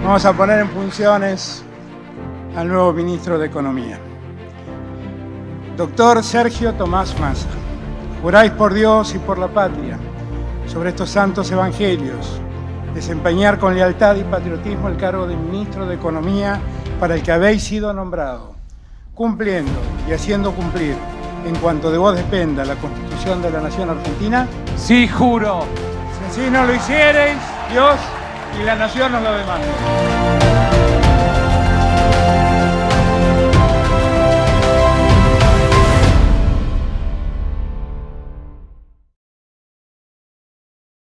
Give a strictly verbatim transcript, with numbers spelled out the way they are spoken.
Vamos a poner en funciones al nuevo ministro de Economía. Doctor Sergio Tomás Massa, juráis por Dios y por la patria, sobre estos santos evangelios, desempeñar con lealtad y patriotismo el cargo de ministro de Economía para el que habéis sido nombrado, cumpliendo y haciendo cumplir, en cuanto de vos dependa, la Constitución de la Nación Argentina. Sí, juro. Si así no lo hiciereis, Dios y la Nación nos lo demandan.